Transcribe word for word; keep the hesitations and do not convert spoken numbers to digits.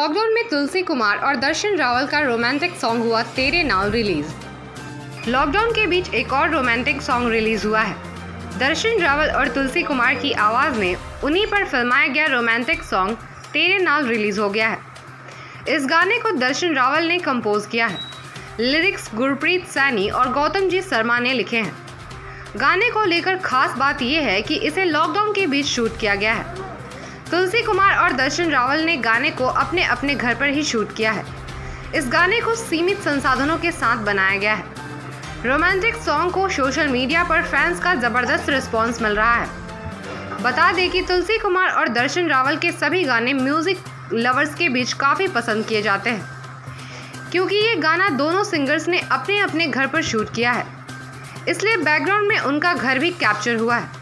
Lockdown में तुलसी कुमार और दर्शन रावल का रोमांटिक सॉन्ग हुआ तेरे नाल रिलीज। लॉकडाउन के बीच एक और रोमांटिक सॉन्ग रिलीज हुआ है। दर्शन रावल और तुलसी कुमार की आवाज़ में उन्हीं पर फिल्माया गया रोमांटिक सॉन्ग तेरे नाल रिलीज हो गया है। इस गाने को दर्शन रावल ने कंपोज किया है। लिरिक्स गुरप्रीत सैनी और गौतम जी शर्मा ने लिखे हैं। गाने को लेकर खास बात यह है कि इसे लॉकडाउन के बीच शूट किया गया है। तुलसी कुमार और दर्शन रावल ने गाने को अपने अपने घर पर ही शूट किया है। इस गाने को सीमित संसाधनों के साथ बनाया गया है। रोमांटिक सॉन्ग को सोशल मीडिया पर फैंस का जबरदस्त रिस्पांस मिल रहा है। बता दें कि तुलसी कुमार और दर्शन रावल के सभी गाने म्यूजिक लवर्स के बीच काफ़ी पसंद किए जाते हैं, क्योंकि ये गाना दोनों सिंगर्स ने अपने अपने घर पर शूट किया है, इसलिए बैकग्राउंड में उनका घर भी कैप्चर हुआ है।